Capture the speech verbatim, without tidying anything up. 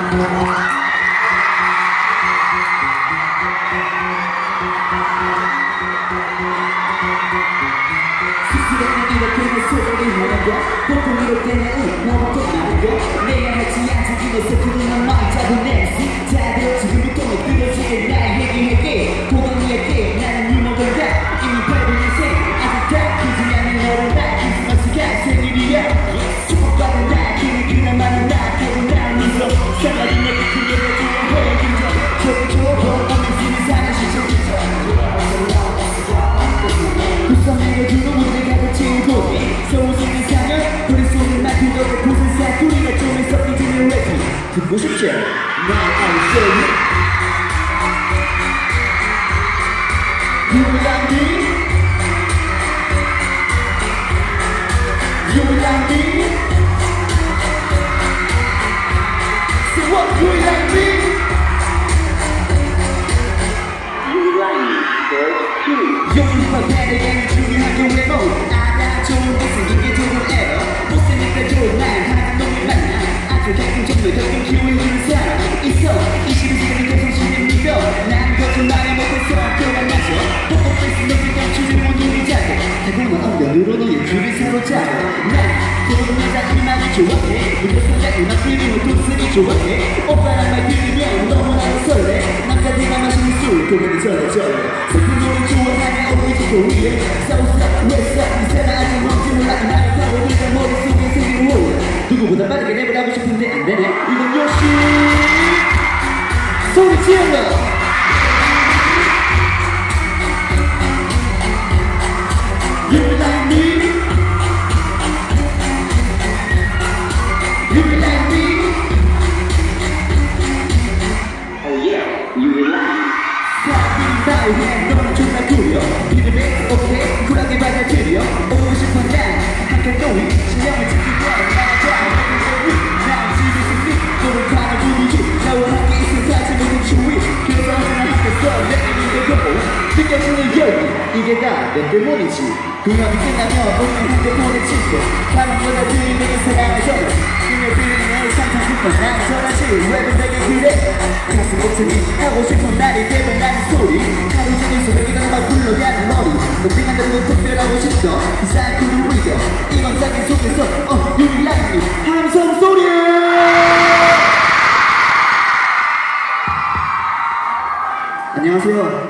스스로는 이렇게 소리를 하는 거 보통 이럴 때는 너밖에 많은 거 내가 하지 않지면서 그동안 마음 잡은 내 스타일 지금부터 뜨거워질 날 얘기할게 도망갈게 나는 유머걸다 이미 팔십 년생 아직 다 크지 않은 너를 나 크리스마스가 생일이야 축복받은 날 기분 그나마는 나 하고 난 미소 생활이 내게 크게 좋아해 긴장 저기 저거 없는 힘이 사는 시청자 구성내게 주는 문제가 채우고 서울생의 사연 머릿속에 막힌 너의 곳은 사투리가 좀 섞이지는 래핑 듣고 싶죠? Now I'm saying You like me? You like me? Say what you like me? You like me, girl, too 용기와 배려에는 중요한 용례로 알아 좋은 게 생기게 되는 에러 못생겼다 좋은 날 하나가 너무 많아 아주 가끔 정도 가끔 키워주는 사람 있어 이십일 시간이 계속 신을 믿어 난 거짓말을 못해서 그만 마셔 뽀뽀페이스 너를 감추는 못 누리자고 달콤한 엉덩이로 너의 줄을 사로잡아 난 그런 여자 이만을 좋아해 무조건 음악 들으면 도스를 좋아해 오빠란 말 들으면 너무나도 설레 남자들만 마시는 술 그만이 저래 저래 슬픈 노래 좋아하면 오이지 고위에 싸우싸 왜싸 이 사람 아직 뭔지 몰라 나를 타고 들다 머릿속에 생긴 우 누구보다 빠르게 랩을 하고 싶은데 안되네 이건 요시 소리 질러 You like me? You like me? Oh yeah, you will like me. 사랑이 나의 해 너는 존나 구려 비드백 오케이 쿨하게 받아들여 오고 싶어 난 한칸 또이 신념을 지키고 나가 난 집에서 니 너를 가는 분위기 나와 함께 있을 같이 모든 추위 그래서 언제나 함께서 내게 믿어도 느껴지는 열기 이게 다 너 때문이지 공연이 끝나면 오늘 핸드폰을 치고 다른 여자들이 내게 사랑을 전해 스며드는 내 상상 깊어 난 전하지 랩은 내게 그래 가슴 벅차기 하고 싶은 날이 되면 나는 소리 하루 종일 소백이가 막 굴러가는 머리 너띵한 대로 특별하고 싶어 이 사이클을 위겨 이건 자기 속에서 어 you like me 함성 소리 안녕하세요